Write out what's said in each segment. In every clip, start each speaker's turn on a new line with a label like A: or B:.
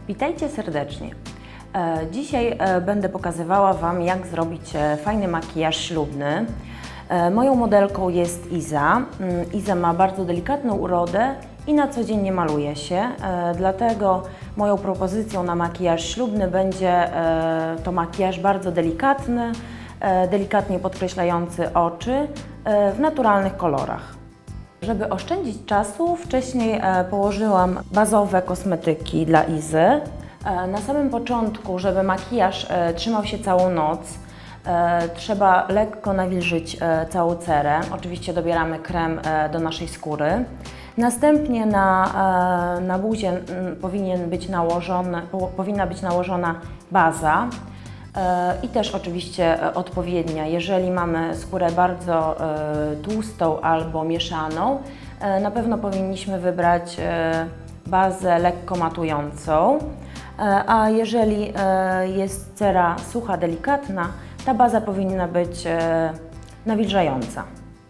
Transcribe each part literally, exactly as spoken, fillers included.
A: Witajcie serdecznie. Dzisiaj będę pokazywała Wam, jak zrobić fajny makijaż ślubny. Moją modelką jest Iza. Iza ma bardzo delikatną urodę i na co dzień nie maluje się, dlatego moją propozycją na makijaż ślubny będzie to makijaż bardzo delikatny, delikatnie podkreślający oczy w naturalnych kolorach. Żeby oszczędzić czasu, wcześniej położyłam bazowe kosmetyki dla Izy. Na samym początku, żeby makijaż trzymał się całą noc, trzeba lekko nawilżyć całą cerę. Oczywiście dobieramy krem do naszej skóry. Następnie na, na buzię powinien być nałożony, powinna być nałożona baza i też oczywiście odpowiednia. Jeżeli mamy skórę bardzo tłustą albo mieszaną, na pewno powinniśmy wybrać bazę lekko matującą, a jeżeli jest cera sucha, delikatna, ta baza powinna być nawilżająca.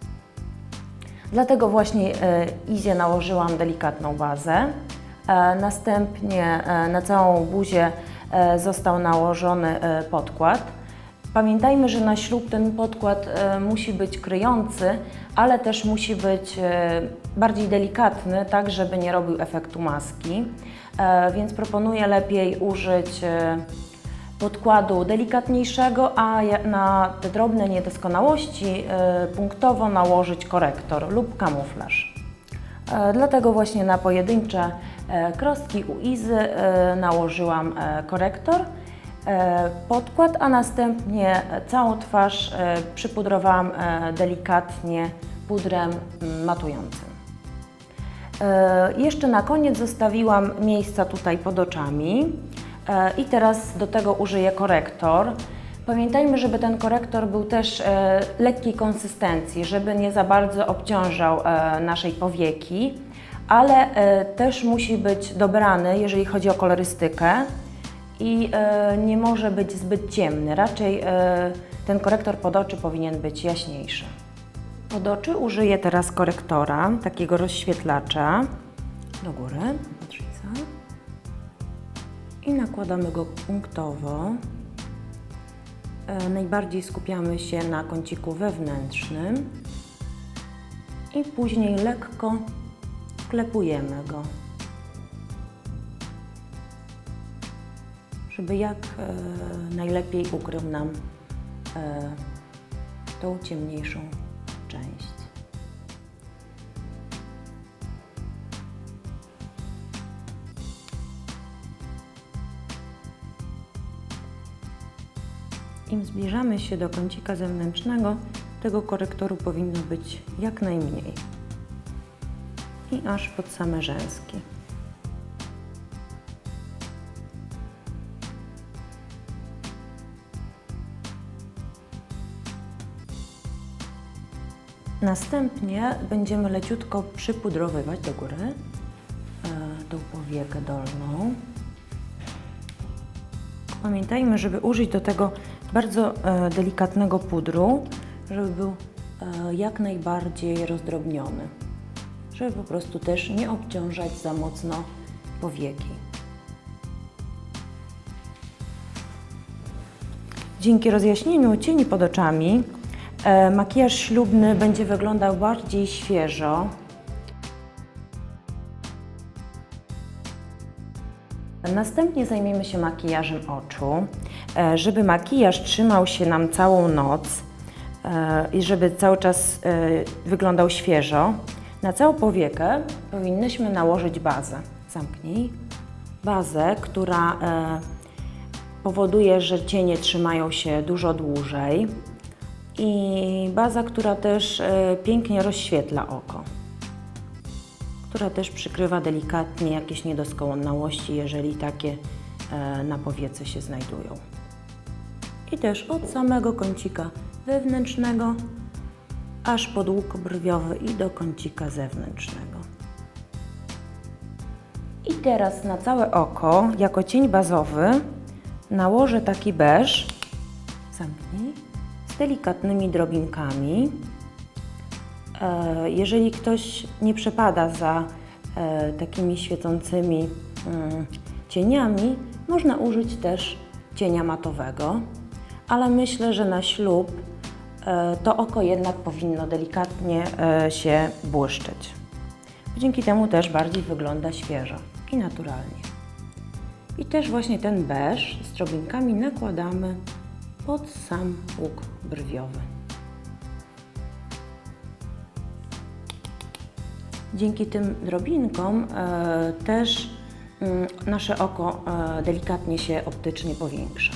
A: Dlatego właśnie Izie nałożyłam delikatną bazę. Następnie na całą buzię został nałożony podkład. Pamiętajmy, że na ślub ten podkład musi być kryjący, ale też musi być bardziej delikatny, tak żeby nie robił efektu maski. Więc proponuję lepiej użyć podkładu delikatniejszego, a na te drobne niedoskonałości punktowo nałożyć korektor lub kamuflaż. Dlatego właśnie na pojedyncze krostki u Izy nałożyłam korektor, podkład, a następnie całą twarz przypudrowałam delikatnie pudrem matującym. Jeszcze na koniec zostawiłam miejsca tutaj pod oczami i teraz do tego użyję korektor. Pamiętajmy, żeby ten korektor był też lekkiej konsystencji, żeby nie za bardzo obciążał naszej powieki, ale też musi być dobrany, jeżeli chodzi o kolorystykę i nie może być zbyt ciemny. Raczej ten korektor pod oczy powinien być jaśniejszy. Pod oczy użyję teraz korektora, takiego rozświetlacza do góry i nakładamy go punktowo. Najbardziej skupiamy się na kąciku wewnętrznym i później lekko wklepujemy go, żeby jak najlepiej ukrył nam tą ciemniejszą część. Im zbliżamy się do kącika zewnętrznego, tego korektoru powinno być jak najmniej i aż pod same rzęski. Następnie będziemy leciutko przypudrowywać do góry tą powiekę dolną. Pamiętajmy, żeby użyć do tego bardzo delikatnego pudru, żeby był jak najbardziej rozdrobniony, żeby po prostu też nie obciążać za mocno powieki. Dzięki rozjaśnieniu cieni pod oczami makijaż ślubny będzie wyglądał bardziej świeżo. Następnie zajmiemy się makijażem oczu. Żeby makijaż trzymał się nam całą noc i żeby cały czas wyglądał świeżo, na całą powiekę powinnyśmy nałożyć bazę. Zamknij. Bazę, która powoduje, że cienie trzymają się dużo dłużej i baza, która też pięknie rozświetla oko, która też przykrywa delikatnie jakieś niedoskonałości, jeżeli takie na powiece się znajdują. I też od samego kącika wewnętrznego aż pod łuk brwiowy i do kącika zewnętrznego. I teraz na całe oko, jako cień bazowy, nałożę taki beż, zamknij, z delikatnymi drobinkami. Jeżeli ktoś nie przepada za takimi świecącymi cieniami, można użyć też cienia matowego, ale myślę, że na ślub to oko jednak powinno delikatnie się błyszczeć. Dzięki temu też bardziej wygląda świeżo i naturalnie. I też właśnie ten beż z drobinkami nakładamy pod sam łuk brwiowy. Dzięki tym drobinkom e, też e, nasze oko e, delikatnie się optycznie powiększa.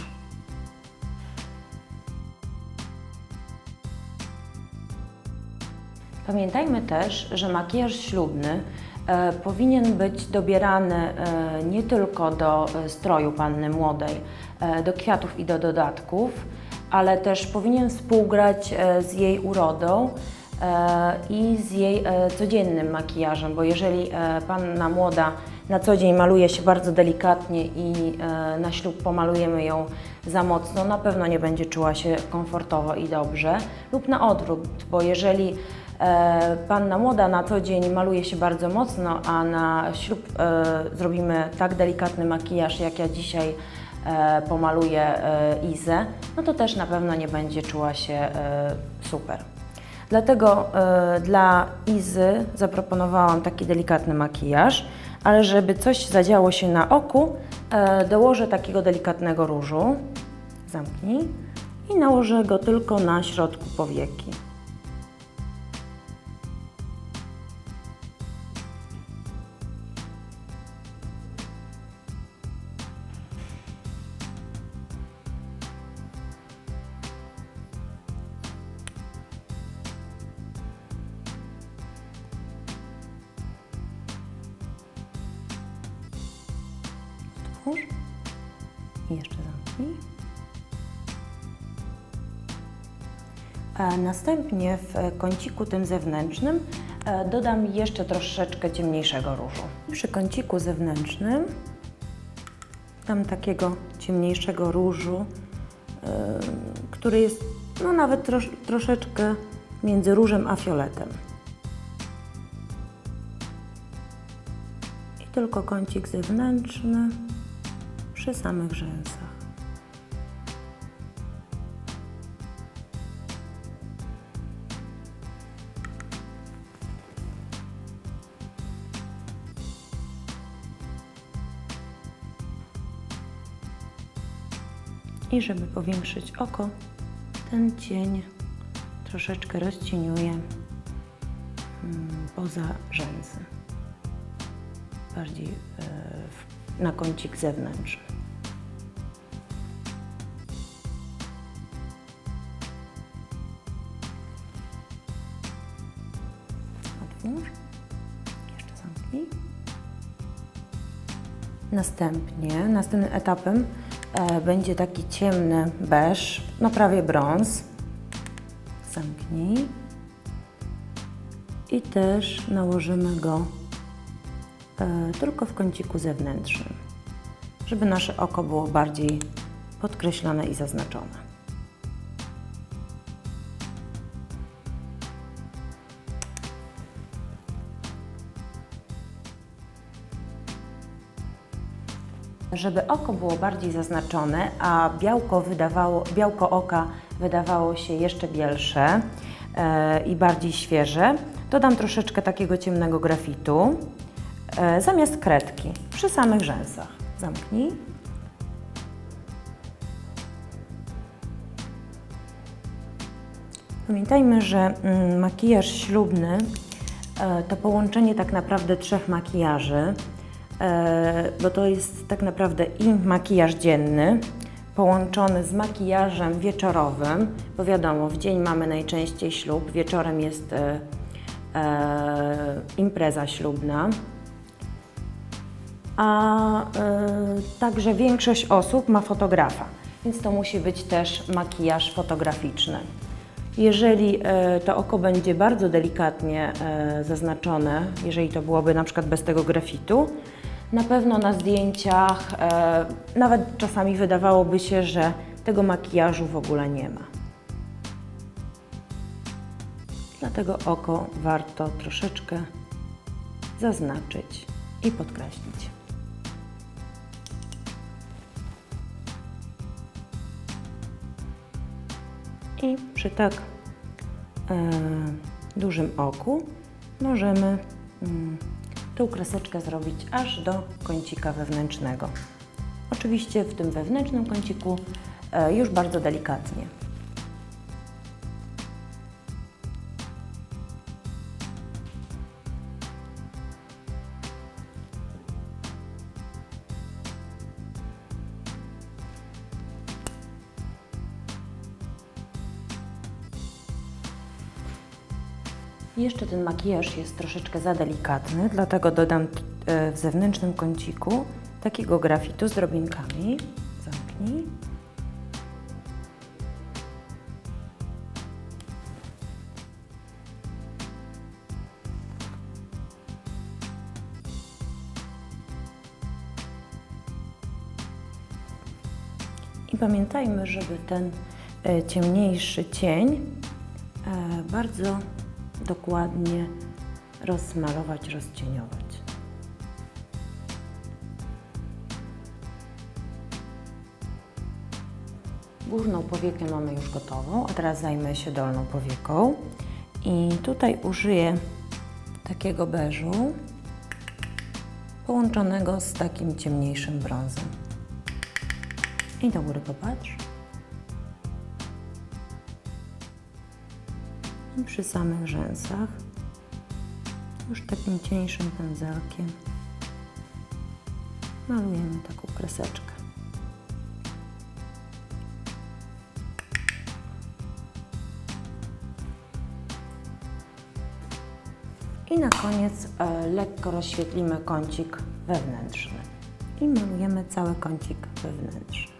A: Pamiętajmy też, że makijaż ślubny e, powinien być dobierany e, nie tylko do e, stroju panny młodej, e, do kwiatów i do dodatków, ale też powinien współgrać e, z jej urodą e, i z jej e, codziennym makijażem, bo jeżeli e, panna młoda na co dzień maluje się bardzo delikatnie i e, na ślub pomalujemy ją za mocno, na pewno nie będzie czuła się komfortowo i dobrze, lub na odwrót, bo jeżeli e, panna młoda na co dzień maluje się bardzo mocno, a na ślub e, zrobimy tak delikatny makijaż, jak ja dzisiaj e, pomaluję e, Izę, no to też na pewno nie będzie czuła się e, super. Dlatego e, dla Izy zaproponowałam taki delikatny makijaż, ale żeby coś zadziało się na oku, e, dołożę takiego delikatnego różu, zamknij, i nałożę go tylko na środku powieki. I jeszcze zamknij. Następnie w kąciku tym zewnętrznym dodam jeszcze troszeczkę ciemniejszego różu. Przy kąciku zewnętrznym dam takiego ciemniejszego różu, który jest no nawet trosz, troszeczkę między różem a fioletem. I tylko kącik zewnętrzny przy samych rzęsach. I żeby powiększyć oko, ten cień troszeczkę rozcieniuję poza rzęsy, bardziej na kącik zewnętrzny. Otwórz. Jeszcze zamknij. Następnie, następnym etapem e, będzie taki ciemny beż, no prawie brąz. Zamknij. I też nałożymy go e, tylko w kąciku zewnętrznym, żeby nasze oko było bardziej podkreślone i zaznaczone. Żeby oko było bardziej zaznaczone, a białko, wydawało, białko oka wydawało się jeszcze bielsze e, i bardziej świeże, dodam troszeczkę takiego ciemnego grafitu e, zamiast kredki przy samych rzęsach. Zamknij. Pamiętajmy, że mm, makijaż ślubny e, to połączenie tak naprawdę trzech makijaży, bo to jest tak naprawdę i makijaż dzienny połączony z makijażem wieczorowym, bo wiadomo, w dzień mamy najczęściej ślub, wieczorem jest e, e, impreza ślubna, a e, także większość osób ma fotografa, więc to musi być też makijaż fotograficzny. Jeżeli e, to oko będzie bardzo delikatnie e, zaznaczone, jeżeli to byłoby na przykład bez tego grafitu, na pewno na zdjęciach e, nawet czasami wydawałoby się, że tego makijażu w ogóle nie ma. Dlatego oko warto troszeczkę zaznaczyć i podkreślić. I przy tak e, dużym oku możemy mm, tą kreseczkę zrobić aż do kącika wewnętrznego. Oczywiście w tym wewnętrznym kąciku e, już bardzo delikatnie. Jeszcze ten makijaż jest troszeczkę za delikatny, dlatego dodam w zewnętrznym kąciku takiego grafitu z drobinkami. Zamknij. I pamiętajmy, żeby ten ciemniejszy cień bardzo dokładnie rozmalować, rozcieniować. Górną powiekę mamy już gotową, a teraz zajmę się dolną powieką. I tutaj użyję takiego beżu połączonego z takim ciemniejszym brązem. I do góry popatrz. I przy samych rzęsach już takim cieńszym pędzelkiem malujemy taką kreseczkę. I na koniec e, lekko rozświetlimy kącik wewnętrzny i malujemy cały kącik wewnętrzny.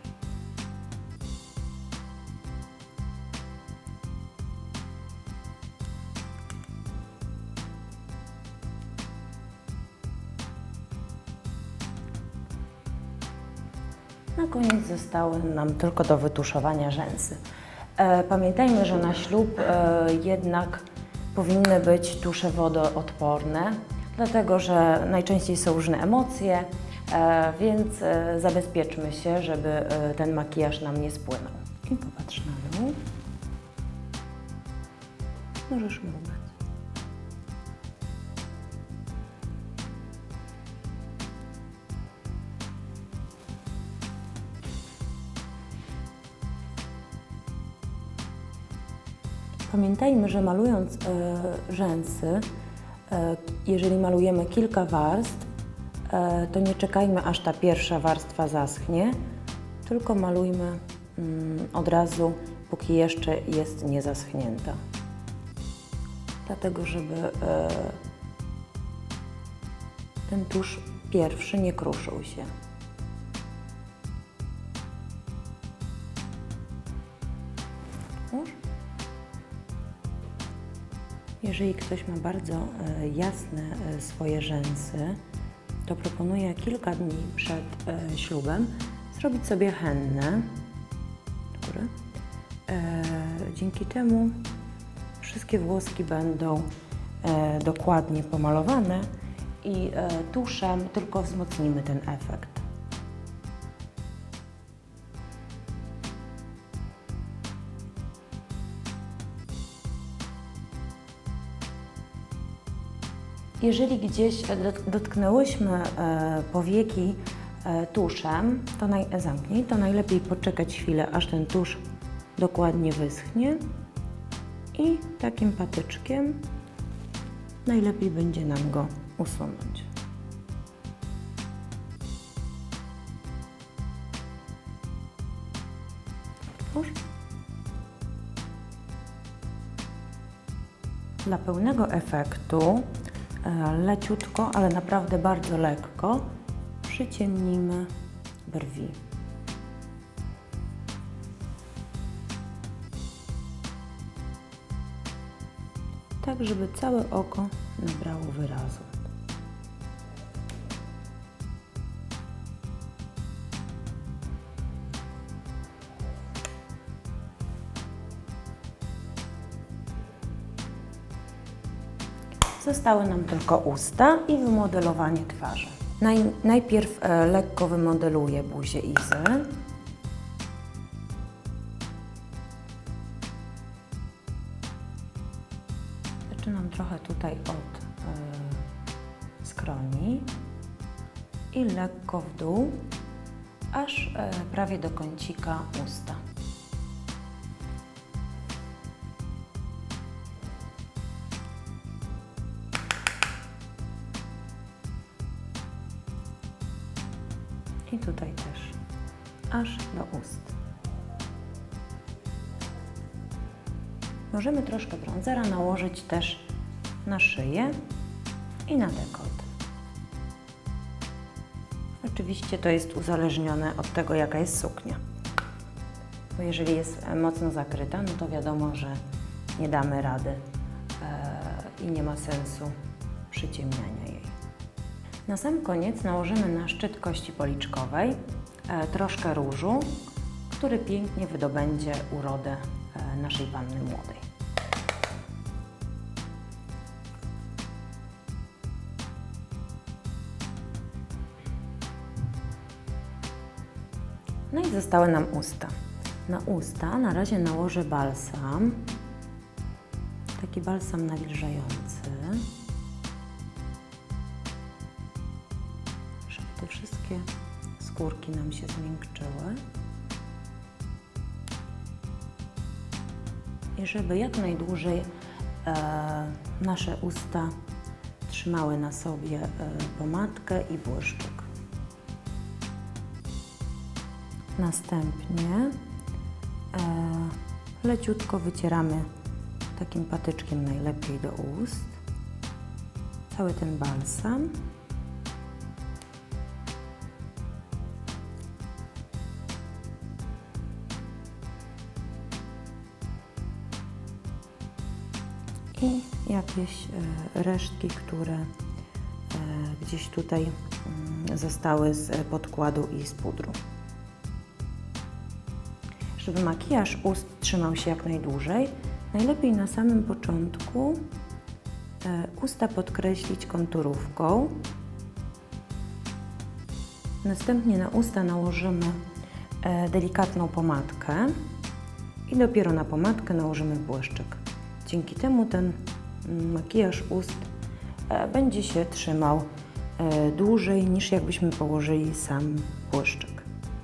A: Na koniec zostały nam tylko do wytuszowania rzęsy. E, pamiętajmy, że na ślub e, jednak powinny być tusze wodoodporne, dlatego że najczęściej są różne emocje, e, więc e, zabezpieczmy się, żeby e, ten makijaż nam nie spłynął. I popatrz na dół. Możesz mrugać. Pamiętajmy, że malując e, rzęsy, e, jeżeli malujemy kilka warstw, e, to nie czekajmy, aż ta pierwsza warstwa zaschnie, tylko malujmy mm, od razu, póki jeszcze jest niezaschnięta. Dlatego, żeby e, ten tusz pierwszy nie kruszył się. Już? Jeżeli ktoś ma bardzo e, jasne e, swoje rzęsy, to proponuję kilka dni przed e, ślubem zrobić sobie hennę. E, dzięki temu wszystkie włoski będą e, dokładnie pomalowane i e, tuszem tylko wzmocnimy ten efekt. Jeżeli gdzieś dotknęłyśmy powieki tuszem, to naj, zamknij, to najlepiej poczekać chwilę, aż ten tusz dokładnie wyschnie i takim patyczkiem najlepiej będzie nam go usunąć. Już? Dla pełnego efektu leciutko, ale naprawdę bardzo lekko przyciemnimy brwi. Tak, żeby całe oko nabrało wyrazu. Zostały nam tylko usta i wymodelowanie twarzy. Naj, najpierw e, lekko wymodeluję buzię Izy. trochę tutaj od y, skroni i lekko w dół, aż y, prawie do kącika usta. I tutaj też, aż do ust. Możemy troszkę bronzera nałożyć też na szyję i na dekolt. Oczywiście to jest uzależnione od tego, jaka jest suknia. Bo jeżeli jest mocno zakryta, no to wiadomo, że nie damy rady e, i nie ma sensu przyciemniania jej. Na sam koniec nałożymy na szczyt kości policzkowej e, troszkę różu, który pięknie wydobędzie urodę e, naszej panny młodej. No i zostały nam usta. Na usta na razie nałożę balsam, taki balsam nawilżający, żeby te wszystkie skórki nam się zmiękczyły i żeby jak najdłużej e, nasze usta trzymały na sobie e, pomadkę i błyszczyk. Następnie e, leciutko wycieramy takim patyczkiem najlepiej do ust cały ten balsam. I jakieś e, resztki, które e, gdzieś tutaj e, zostały z podkładu i z pudru. Żeby makijaż ust trzymał się jak najdłużej, najlepiej na samym początku e, usta podkreślić konturówką. Następnie na usta nałożymy e, delikatną pomadkę i dopiero na pomadkę nałożymy błyszczyk. Dzięki temu ten makijaż ust e, będzie się trzymał e, dłużej niż jakbyśmy położyli sam błyszczyk.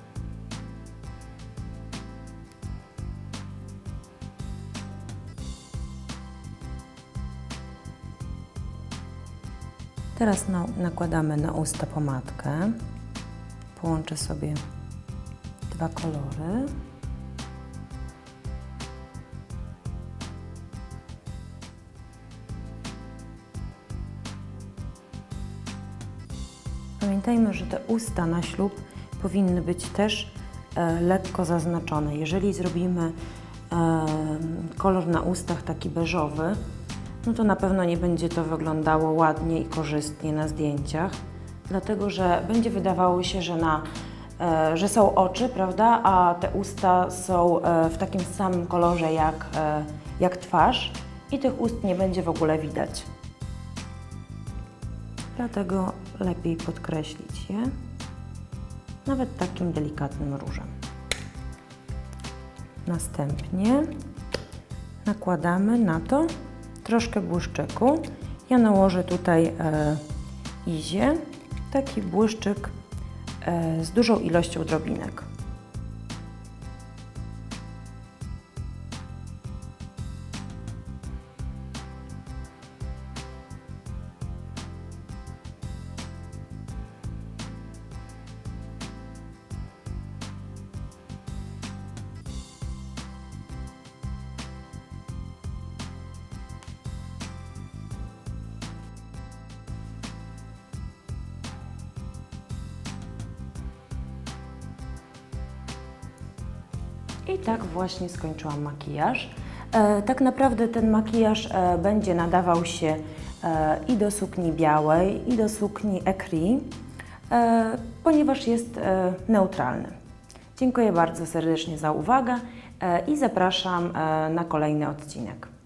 A: Teraz na, nakładamy na usta pomadkę. Połączę sobie dwa kolory. Pamiętajmy, że te usta na ślub powinny być też e, lekko zaznaczone. Jeżeli zrobimy e, kolor na ustach taki beżowy, no to na pewno nie będzie to wyglądało ładnie i korzystnie na zdjęciach, dlatego że będzie wydawało się, że, na, e, że są oczy, prawda, a te usta są e, w takim samym kolorze jak, e, jak twarz i tych ust nie będzie w ogóle widać. Dlatego lepiej podkreślić je, nawet takim delikatnym różem. Następnie nakładamy na to troszkę błyszczyku. Ja nałożę tutaj e, Izie taki błyszczyk e, z dużą ilością drobinek. I tak właśnie skończyłam makijaż. E, tak naprawdę ten makijaż e, będzie nadawał się e, i do sukni białej, i do sukni écru, e, ponieważ jest e, neutralny. Dziękuję bardzo serdecznie za uwagę e, i zapraszam e, na kolejny odcinek.